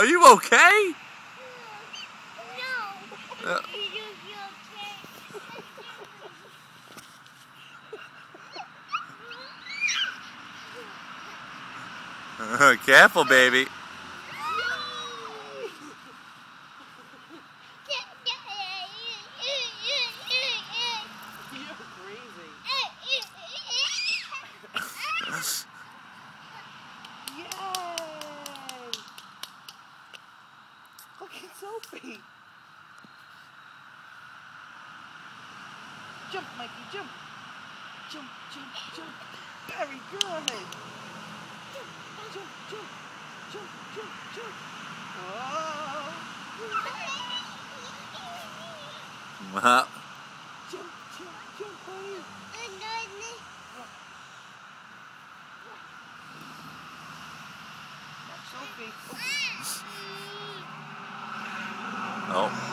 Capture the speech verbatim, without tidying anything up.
Are you okay? No. Uh, Careful, baby. You're crazy. Yay! Look at Sophie. Jump, Mikey, jump. Jump, jump, jump. Very good. Jump, jump, jump. Jump, jump, jump. Oh. Well, Jump, jump, jump, honey. Sophie. oh.